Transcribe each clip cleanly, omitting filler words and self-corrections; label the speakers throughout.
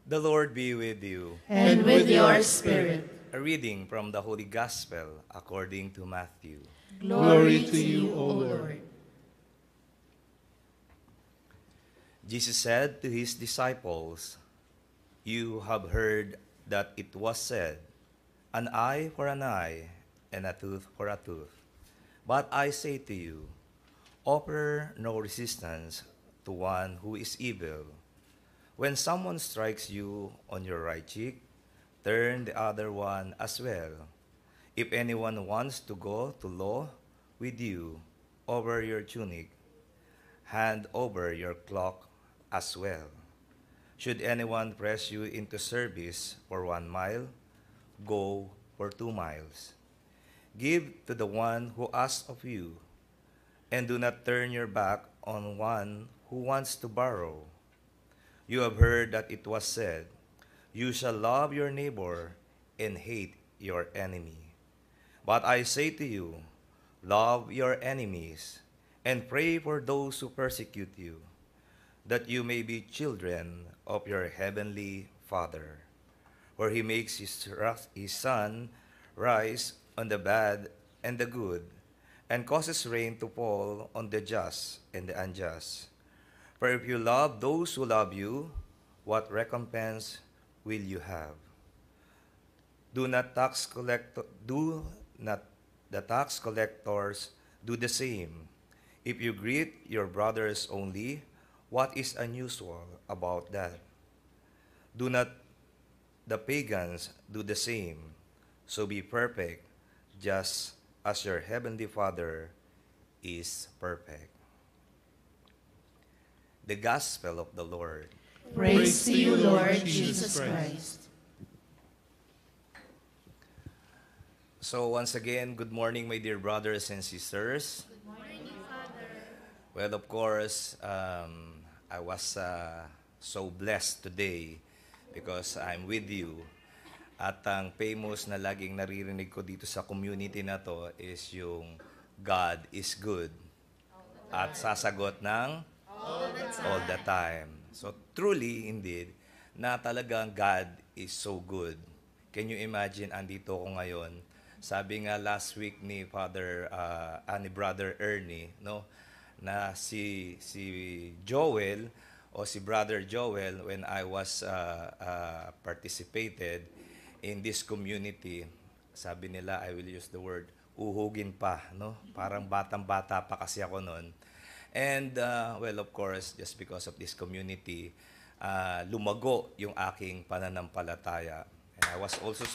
Speaker 1: The Lord be with you.
Speaker 2: And with your spirit.
Speaker 1: A reading from the Holy Gospel according to Matthew.
Speaker 2: Glory to you, O Lord.
Speaker 1: Jesus said to his disciples, "You have heard that it was said, an eye for an eye and a tooth for a tooth. But I say to you, offer no resistance to one who is evil. When someone strikes you on your right cheek, turn the other one as well. If anyone wants to go to law with you over your tunic, hand over your cloak as well. Should anyone press you into service for 1 mile, go for 2 miles. Give to the one who asks of you, and do not turn your back on one who wants to borrow. You have heard that it was said, you shall love your neighbor and hate your enemy. But I say to you, love your enemies and pray for those who persecute you, that you may be children of your heavenly Father. For he makes his sun rise on the bad and the good, and causes rain to fall on the just and the unjust. For if you love those who love you, what recompense will you have? Do not the tax collectors do the same? If you greet your brothers only, what is unusual about that? Do not the pagans do the same? So be perfect, just as your heavenly Father is perfect." The Gospel of the Lord.
Speaker 2: Praise to you, Lord Jesus Christ.
Speaker 1: So once again, good morning, my dear brothers and sisters.
Speaker 3: Good morning, Father.
Speaker 1: Well, of course, I was so blessed today because I'm with you. At ang famous na laging naririnig ko dito sa community na to is yung God is good at sasagot ng all the time. So truly, indeed, na talagang God is so good. Can you imagine, andito ko ngayon. Sabi nga last week ni ni Brother Ernie, no, na si Joel o si Brother Joel, when I was participated in this community, sabi nila, I will use the word, uhugin pa, no? Parang batang-bata pa kasi ako noon. And, well, of course, just because of this community, lumago yung aking pananampalataya. And I was also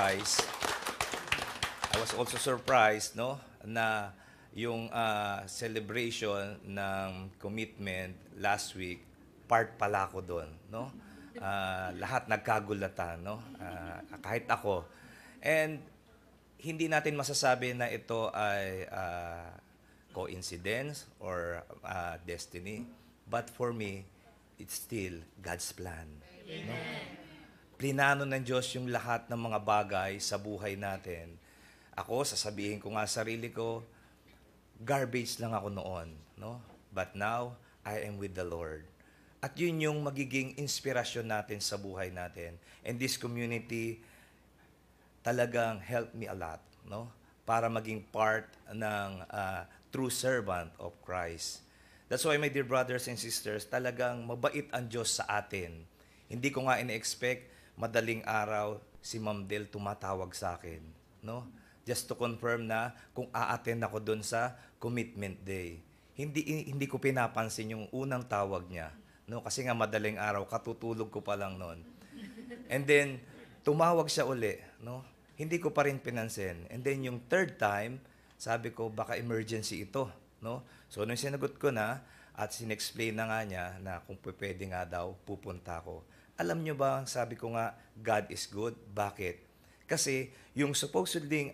Speaker 1: surprised, no, na yung celebration ng commitment last week, part pala ako doon, no? Lahat nagkagulatan, no? Kahit ako. And hindi natin masasabi na ito ay coincidence or destiny. But for me, it's still God's plan. No? Plinano ng Diyos yung lahat ng mga bagay sa buhay natin. Ako, sasabihin ko nga sarili ko, garbage lang ako noon. No? But now, I am with the Lord. At yun yung magiging inspirasyon natin sa buhay natin. And this community talagang helped me a lot, no? Para maging part ng true servant of Christ. That's why, my dear brothers and sisters, talagang mabait ang Diyos sa atin. Hindi ko nga ina-expect madaling araw si Ma'am Del tumatawag sa akin, no? Just to confirm na kung a-attend ako doon sa commitment day. Hindi ko pinapansin yung unang tawag niya, no? Kasi nga madaling araw, katutulog ko pa lang noon. And then tumawag siya uli, no? Hindi ko pa rin pinansin. And then yung third time, sabi ko baka emergency ito, no? So nung sinagot ko na at sinexplain na nga niya na kung pwede nga daw pupunta ako. Alam niyo ba, sabi ko nga, God is good. Bakit? Kasi yung supposedly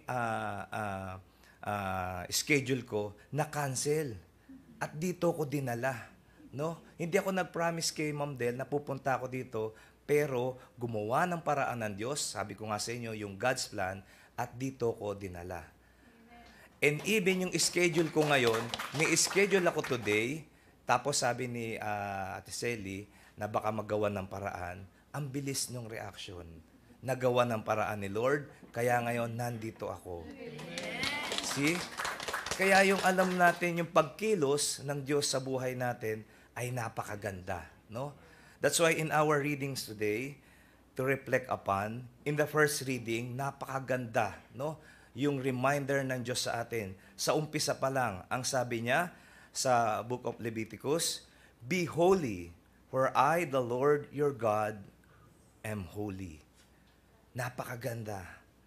Speaker 1: schedule ko na-cancel. At dito ko dinala, no? Hindi ako nag-promise kay Ma'am Del na pupunta ako dito, pero gumawa ng paraan ng Diyos, sabi ko nga sa inyo, yung God's plan, at dito ko dinala. And even yung schedule ko ngayon, may schedule ako today, tapos sabi ni Ate Sally na baka magawa ng paraan, Ang bilis niyong reaction. Nagawa ng paraan ni Lord, kaya ngayon nandito ako. See? Kaya yung alam natin, yung pagkilos ng Diyos sa buhay natin ay napakaganda. No? That's why in our readings today, to reflect upon, in the first reading, napakaganda. No? Yung reminder ng Diyos sa atin. Sa umpisa pa lang, ang sabi niya sa Book of Leviticus, "Be holy, for I, the Lord your God, am holy." Napakaganda.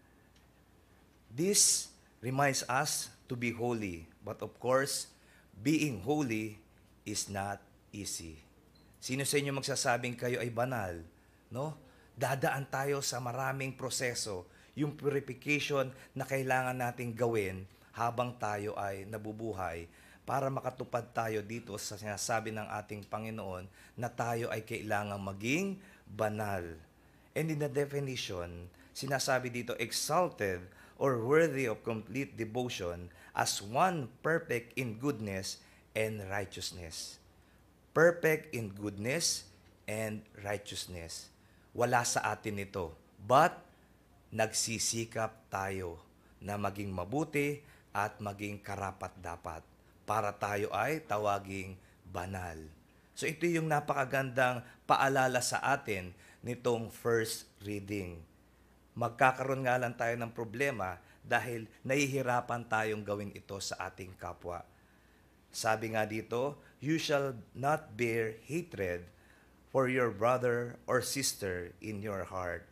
Speaker 1: This reminds us to be holy. But of course, being holy is not easy. Sino sa inyo magsasabing kayo ay banal? No? Dadaan tayo sa maraming proseso, yung purification na kailangan nating gawin habang tayo ay nabubuhay para makatupad tayo dito sa sinasabi ng ating Panginoon na tayo ay kailangan maging banal. And in the definition, sinasabi dito, exalted or worthy of complete devotion as one perfect in goodness and righteousness. Perfect in goodness and righteousness. Wala sa atin ito. But, nagsisikap tayo na maging mabuti at maging karapat-dapat para tayo ay tawaging banal. So ito yung napakagandang paalala sa atin nitong first reading. Magkakaroon nga lang tayo ng problema dahil nahihirapan tayong gawin ito sa ating kapwa. Sabi nga dito, "You shall not bear hatred for your brother or sister in your heart.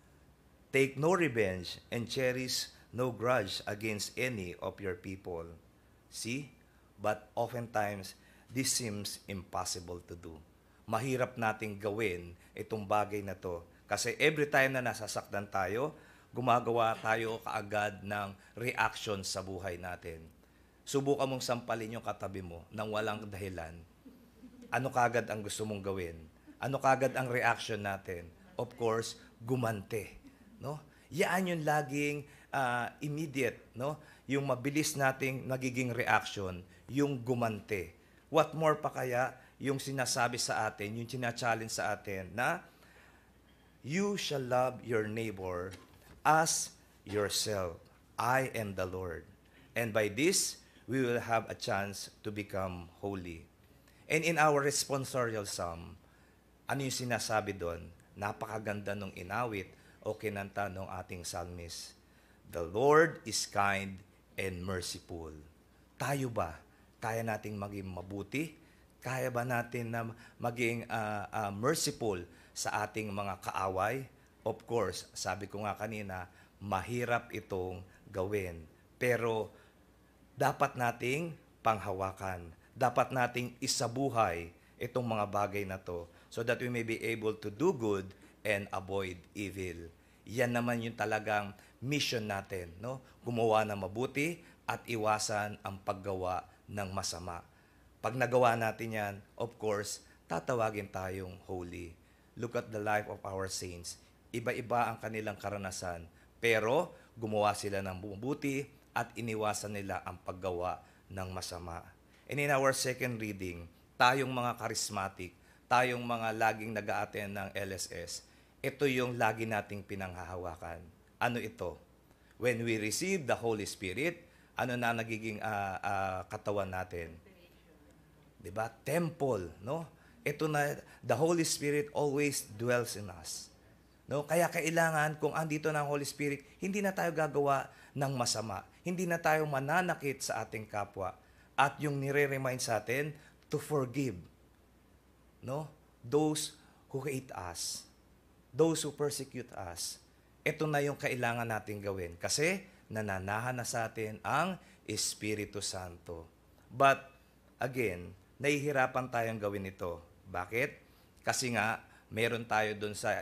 Speaker 1: Take no revenge and cherish no grudge against any of your people." See? But oftentimes, this seems impossible to do. Mahirap nating gawin itong bagay na to. Kasi every time na nasasaktan tayo, gumagawa tayo kaagad ng reaction sa buhay natin. Subukan mong sampalin yung katabi mo nang walang dahilan. Ano kagad ang gusto mong gawin? Ano kagad ang reaction natin? Of course, gumante. No? Yan yung laging immediate, no? Yung mabilis nating nagiging reaction, yung gumante. What more pa kaya yung sinasabi sa atin, yung sina-challenge sa atin na you shall love your neighbor as yourself. I am the Lord. And by this, we will have a chance to become holy. And in our responsorial psalm, ano yung sinasabi doon? Napakaganda nung inawit o kinanta ng ating psalmist. The Lord is kind and merciful. Tayo ba? Kaya nating maging mabuti? Kaya ba natin na maging merciful sa ating mga kaaway? Of course, sabi ko nga kanina, mahirap itong gawin. Pero dapat nating panghawakan. Dapat nating isabuhay itong mga bagay na to so that we may be able to do good and avoid evil. Yan naman yung talagang mission natin, no? Gumawa ng mabuti at iwasan ang paggawa ng masama. Pag nagawa natin yan, of course, tatawagin tayong holy. Look at the life of our saints. Iba-iba ang kanilang karanasan, pero gumawa sila ng mabuti at iniwasan nila ang paggawa ng masama. And in our second reading, tayong mga charismatic, tayong mga laging nag-a-attend ng LSS, ito yung lagi nating pinanghahawakan. Ano ito? When we receive the Holy Spirit, ano na nagiging katawan natin? Diba? Temple, no? Ito na, the Holy Spirit always dwells in us. No? Kaya kailangan, kung andito na ang Holy Spirit, hindi na tayo gagawa ng masama. Hindi na tayo mananakit sa ating kapwa. At yung nire-remind sa atin, to forgive. No? Those who hate us. Those who persecute us. Ito na yung kailangan natin gawin. Kasi nananahan na sa atin ang Espiritu Santo. But, again, nahihirapan tayong gawin ito. Bakit? Kasi nga, meron tayo dun sa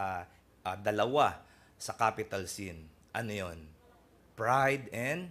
Speaker 1: dalawa sa capital sin. Ano yon? Pride and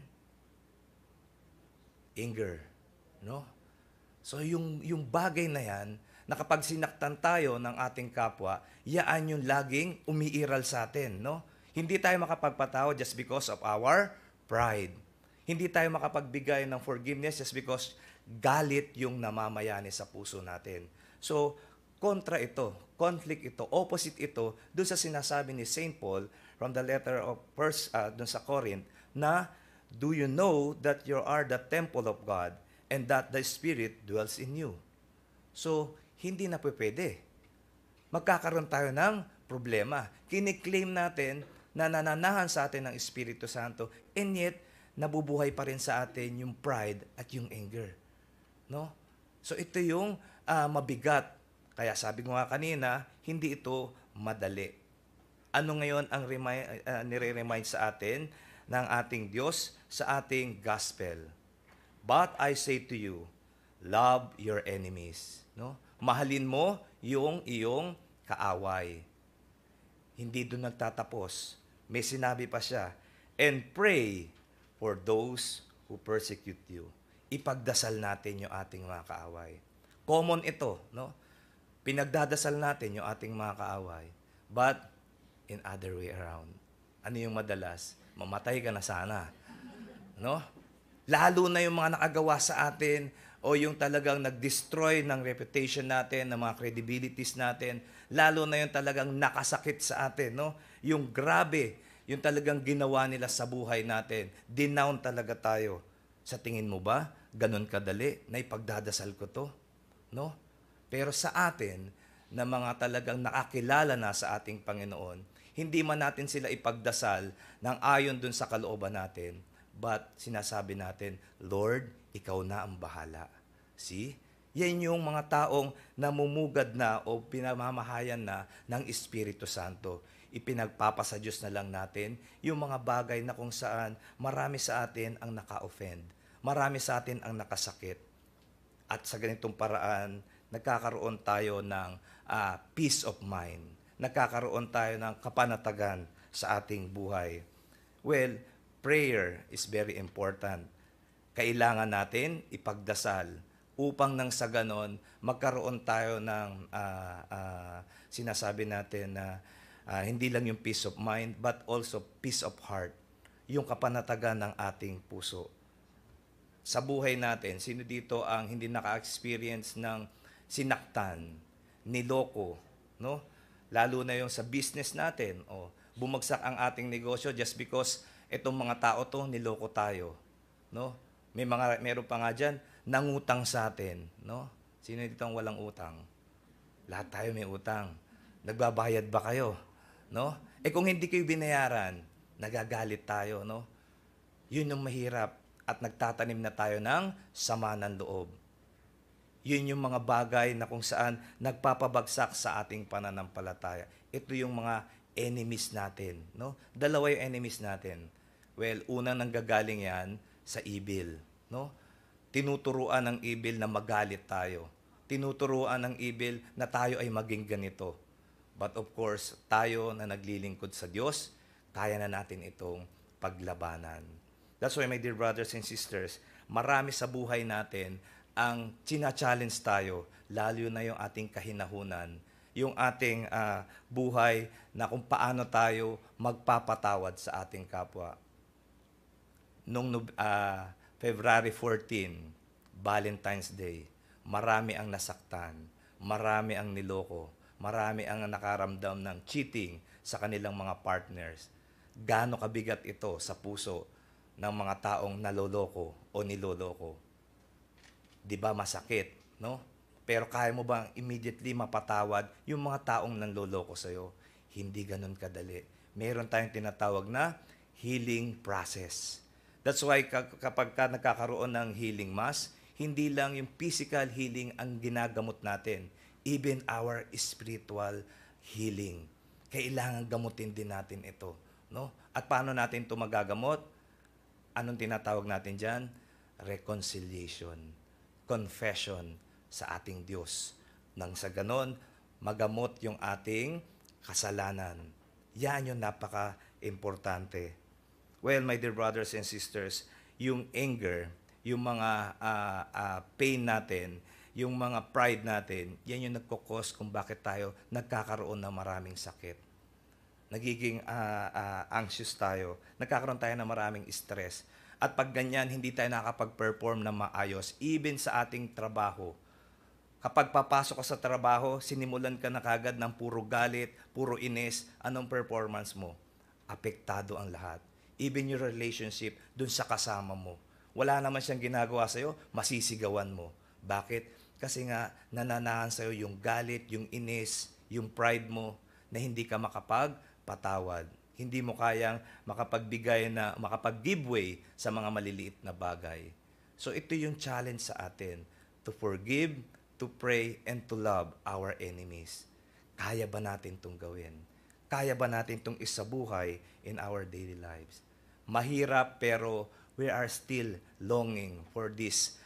Speaker 1: anger. No? So, yung bagay na yan, na kapag sinaktan tayo ng ating kapwa, yaan yung laging umiiral sa atin, no? Hindi tayo makapagpatawad just because of our pride. Hindi tayo makapagbigay ng forgiveness just because galit yung namamayani sa puso natin. So, kontra ito, conflict ito, opposite ito doon sa sinasabi ni Saint Paul from the letter of doon sa Corinth na, do you know that you are the temple of God and that the Spirit dwells in you? So, hindi na pwede. Magkakaroon tayo ng problema. Kiniklaim natin na nananahan sa atin ng Espiritu Santo, and yet, nabubuhay pa rin sa atin yung pride at yung anger. No? So, ito yung mabigat. Kaya sabi ko nga kanina, hindi ito madali. Ano ngayon ang nire-remind sa atin ng ating Diyos sa ating gospel? But I say to you, love your enemies. No? Mahalin mo yung iyong kaaway. Hindi doon nagtatapos. May sinabi pa siya, and pray for those who persecute you. Ipagdasal natin yung ating mga kaaway. Common ito, no? Pinagdadasal natin yung ating mga kaaway. But, in other way around. Ano yung madalas? Mamatay ka na sana. No? Lalo na yung mga nakagawa sa atin o yung talagang nag-destroy ng reputation natin, ng mga credibilities natin, lalo na yung talagang nakasakit sa atin, no? Yung grabe, yung talagang ginawa nila sa buhay natin. Denown talaga tayo. Sa tingin mo ba, ganun kadali na ipagdadasal ko to? No? Pero sa atin, na mga talagang nakakilala na sa ating Panginoon, hindi man natin sila ipagdasal ng ayon dun sa kalooban natin, but sinasabi natin, Lord, ikaw na ang bahala. See? Yan yung mga taong namumugad na o pinamamahayan na ng Espiritu Santo. Ipinagpapasa Diyos na lang natin yung mga bagay na kung saan marami sa atin ang naka-offend. Marami sa atin ang nakasakit. At sa ganitong paraan, nagkakaroon tayo ng peace of mind. Nagkakaroon tayo ng kapanatagan sa ating buhay. Well, prayer is very important. Kailangan natin ipagdasal upang nang sa ganon, magkaroon tayo ng sinasabi natin na hindi lang yung peace of mind, but also peace of heart. Yung kapanatagan ng ating puso. Sa buhay natin, sino dito ang hindi naka-experience ng sinaktan, niloko, no? Lalo na yung sa business natin, bumagsak ang ating negosyo just because itong mga tao to niloko tayo, no? Meron pa nga diyan nangutang sa atin, no? Sino dito ang walang utang? Lahat tayo may utang. Nagbabayad ba kayo, no? Kung hindi kayo binayaran, nagagalit tayo, no? Yun yung mahirap at nagtatanim na tayo ng sama ng loob. Yun yung mga bagay na kung saan nagpapabagsak sa ating pananampalataya. Ito yung mga enemies natin, no? Dalawa yung enemies natin. Well, unang nanggagaling yan sa evil, no? Tinuturuan ng evil na magalit tayo. Tinuturuan ng evil na tayo ay maging ganito. But of course, tayo na naglilingkod sa Diyos, kaya na natin itong paglabanan. That's why, my dear brothers and sisters, marami sa buhay natin ang china-challenge tayo, lalo na yung ating kahinahunan, yung ating buhay na kung paano tayo magpapatawad sa ating kapwa. Nung February 14, Valentine's Day, marami ang nasaktan, marami ang niloko, marami ang nakaramdam ng cheating sa kanilang mga partners. Gaano kabigat ito sa puso ng mga taong naloloko o niloloko? Di ba masakit, no? Pero kaya mo bang immediately mapatawad yung mga taong nanloloko sa'yo? Hindi ganun kadali. Meron tayong tinatawag na healing process. That's why kapag nagkakaroon ng healing mass, hindi lang yung physical healing ang ginagamot natin, even our spiritual healing. Kailangan gamutin din natin ito, no? At paano natin ito magagamot? Anong tinatawag natin diyan? Reconciliation, confession sa ating Diyos. Nang sa ganon, magamot yung ating kasalanan. Yan yung napaka-importante. Well, my dear brothers and sisters, yung anger, yung mga pain natin, yung mga pride natin, yan yung nagkukos kung bakit tayo nagkakaroon ng maraming sakit. Nagiging anxious tayo, nagkakaroon tayo ng maraming stress. At pag ganyan, hindi tayo nakakapag-perform na maayos, even sa ating trabaho. Kapag papasok ka sa trabaho, sinimulan ka na kagad ng puro galit, puro inis, anong performance mo? Apektado ang lahat. Even your relationship dun sa kasama mo. Wala naman siyang ginagawa sa'yo, masisigawan mo. Bakit? Kasi nga nananahan sa'yo yung galit, yung inis, yung pride mo na hindi ka makapagpatawad. Hindi mo kayang makapag-give way sa mga maliliit na bagay. So ito yung challenge sa atin, to forgive, to pray, and to love our enemies. Kaya ba natin itong gawin? Kaya ba natin itong isabuhay in our daily lives? Mahirap, pero we are still longing for this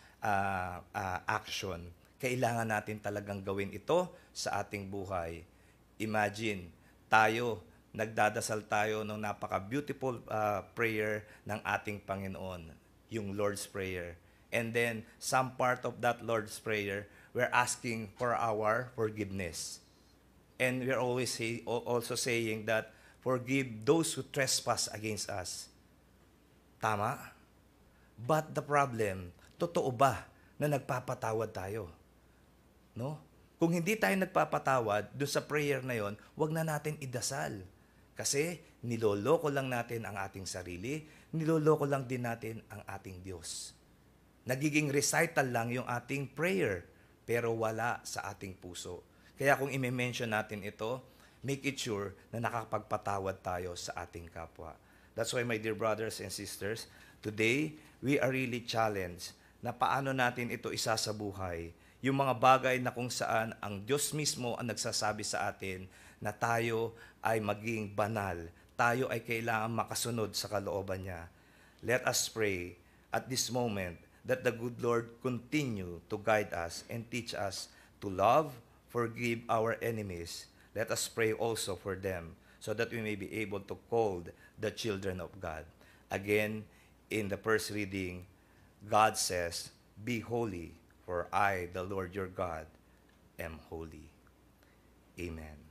Speaker 1: action. Kailangan natin talagang gawin ito sa ating buhay. Imagine, nagdadasal tayo ng napaka-beautiful prayer ng ating Panginoon, yung Lord's Prayer. And then, some part of that Lord's Prayer, we're asking for our forgiveness. And we're always also saying that, forgive those who trespass against us. Tama? But the problem, totoo ba na nagpapatawad tayo? No? Kung hindi tayo nagpapatawad doon sa prayer na yon, wag na natin idasal. Kasi niloloko lang natin ang ating sarili, niloloko lang din natin ang ating Diyos. Nagiging recital lang yung ating prayer, pero wala sa ating puso. Kaya kung i-mention natin ito, make it sure na nakapagpatawad tayo sa ating kapwa. That's why, my dear brothers and sisters, today, we are really challenged na paano natin ito isasabuhay. Yung mga bagay na kung saan ang Diyos mismo ang nagsasabi sa atin na tayo ay maging banal. Tayo ay kailangan makasunod sa kalooban niya. Let us pray at this moment that the good Lord continue to guide us and teach us to love, forgive our enemies. Let us pray also for them so that we may be able to call the children of God. Again, in the first reading, God says, "Be holy, for I, the Lord your God, am holy." Amen.